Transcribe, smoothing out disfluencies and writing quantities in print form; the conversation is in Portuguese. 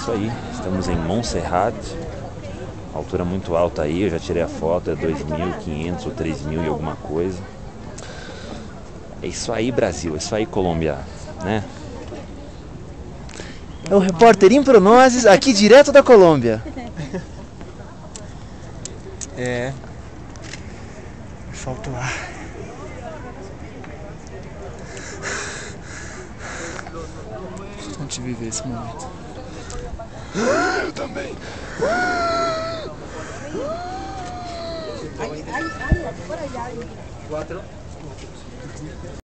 isso aí, estamos em Montserrat, altura muito alta aí, eu já tirei a foto, é 2.500 ou 3.000 e alguma coisa. É isso aí, Brasil, é isso aí, Colômbia, né? É o repórter Impronoses, aqui direto da Colômbia. É. Falta o ar. Antes de viver esse momento. Eu também. Por allá.